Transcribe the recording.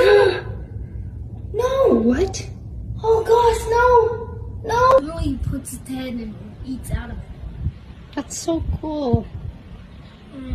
No! What? Oh gosh, no! No! He puts his head and eats out of it. That's so cool.